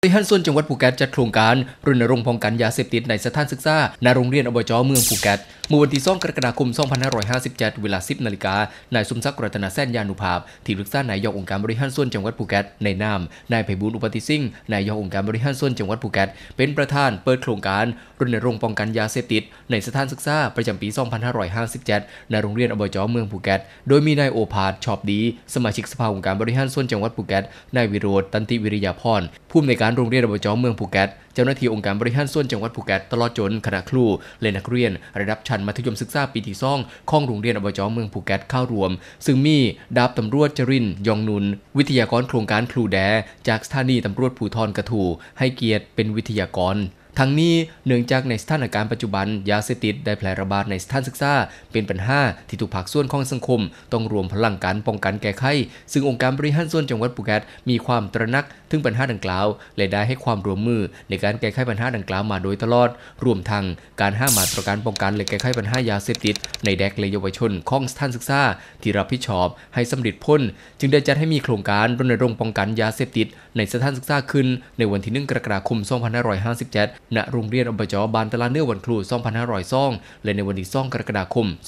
ริหารส่วนจังหวัดภูเก็ตจัดโครงการรณรงค์ป้องกันยาเสพติดในสถานศึกษาณโรงเรียนอบจ.เมืองภูเก็ตเมื่อวันที่2 กรกฎาคม 2557 เวลา 10 นาฬิกานายสมศักดิ์รัตนแสนยานุภาพที่ปรึกษานายกองค์การบริหารส่วนจังหวัดภูเก็ตในนามนายไพบูลย์อุปติสิ่งนายกองค์การบริหารส่วนจังหวัดภูเก็ตเป็นประธานเปิดโครงการรณรงค์ป้องกันยาเสพติดในสถานศึกษาประจำปี 2557 ณ โรงเรียนอบจ.เมืองภูเก็ตโดยมีนายโอภาสชอบดีสมาชิกสภาองค์การบริหารส่วนจังหวัดภูเก็ตนายวิโรจน์ตันติวิริยาพรผู้อำนวยการโรงเรียนอบจ.เมืองภูเก็ตเจ้าหน้าที่องค์การบริหารส่วนจังหวัดภูเก็ตตลอดจนคณะครูและนักเรียนระดับชั้นมัธยมศึกษาปีที่2ของโรงเรียนอบจ.เมืองภูเก็ตเข้ารวมซึ่งมีดาบตำรวจจรินทร์ยองนุนวิทยากรโครงการครูแดจากสถานีตำรวจภูธรกระทูให้เกียรติเป็นวิทยากรทั้งนี้เนื่องจากในสถานการณ์ปัจจุบันยาเสพติดได้แพร่ระบาดในสถานศึกษาเป็นปัญหาที่ทุกภาคส่วนของสังคมต้องรวมพลังกันป้องกันแก้ไขซึ่งองค์การบริหารส่วนจังหวัดภูเก็ตมีความตระหนักถึงปัญหาดังกล่าวและได้ให้ความร่วมมือในการแก้ไขปัญหาดังกล่าวมาโดยตลอดรวมทั้งการหามาตรการป้องกันและแก้ไขปัญหายาเสพติดในเด็กและเยาวชนของสถานศึกษาที่รับผิดชอบให้สำเร็จผลจึงได้จัดให้มีโครงการรณรงค์ป้องกันยาเสพติดในสถานศึกษาขึ้นในวันที่ 1 กรกฎาคม 2557 ณ โรงเรียนอบจ.บ้านตลาดเนื้อวันครู 2502 และในวันที่ 2 กรกฎาคม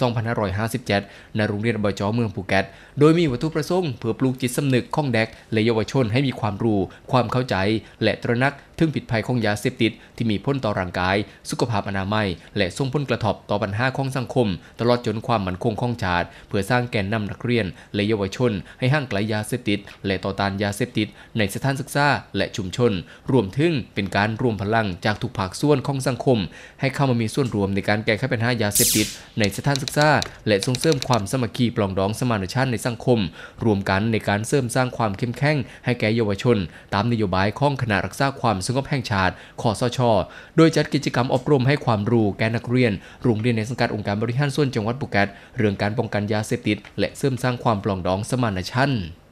2557 ณ โรงเรียนอบจ.เมืองภูเก็ตโดยมีวัตถุประสงค์เพื่อปลูกจิตสำนึกของเด็กและเยาวชนให้มีความรู้ความเข้าใจและตระหนักถึงพิษภัยของยาเสพติดที่มีผลต่อร่างกายสุขภาพอนามัยและส่งผลกระทบต่อปัญหาของสังคมตลอดจนความมั่นคงของชาติเพื่อสร้างแกนนำนักเรียนและเยาวชนให้ห่างไกลยาเสพติดและต่อต้านยาเสพติดในสถานศึกษาและชุมชนรวมถึงเป็นการรวมพลังจากทุกภาคส่วนของสังคมให้เข้ามามีส่วนรวมในการแก้ไขปัญหายาเสพติดในสถานศึกษาและส่งเสริมความสามัคคีปรองดองสมานฉันท์ในสังคมรวมกันในการเสริมสร้างความเข้มแข็งให้แก่เยาวชนตามนโยบายของคณะรักษาความสงบแห่งชาติคสช.โดยจัดกิจกรรมอบรมให้ความรู้แก่นักเรียนโรงเรียนในสังกัดองค์การบริหารส่วนจังหวัดภูเก็ตเรื่องการป้องกันยาเสพติดและเสริมสร้างความปรองดองสมานฉันท์